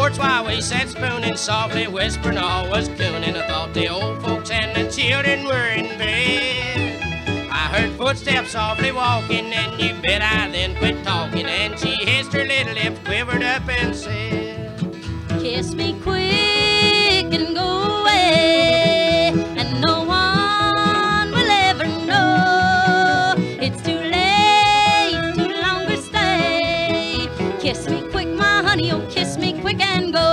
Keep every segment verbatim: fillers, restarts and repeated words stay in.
porch while we sat spooning, softly whispering, all was cooning. I thought the old folks and the children were in bed. I heard footsteps softly walking, and you bet I then quit talking. And she hissed her little lips, quivered up and said, kiss me quick and go away, and no one will ever know. It's too late to longer stay. Kiss me quick, my honey, oh kiss me quick and go.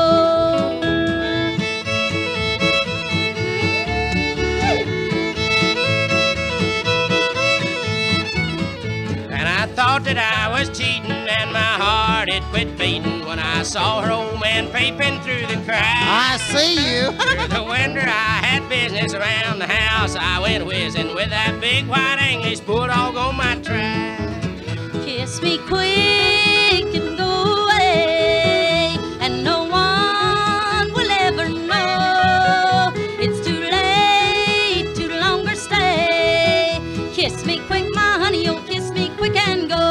And I thought that I was cheating, and my heart it quit beating when I saw her old man peeping through the crack. I see you. Through the window I had business around the house. I went whizzing with that big white English bulldog on my track. Kiss me quick and go away, and no one will ever know. It's too late to longer stay. Kiss me quick, my honey, oh kiss me quick and go.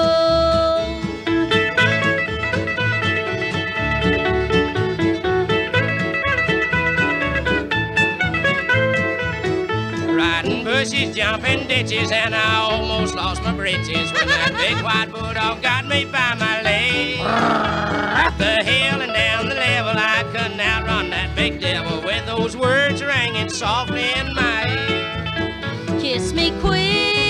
Riding bushes, jumping ditches, and I almost lost my britches when that big white bulldog got me by my leg. Up the hill and down the level, I couldn't outrun that big devil with those words ringing softly in my ear. Kiss me quick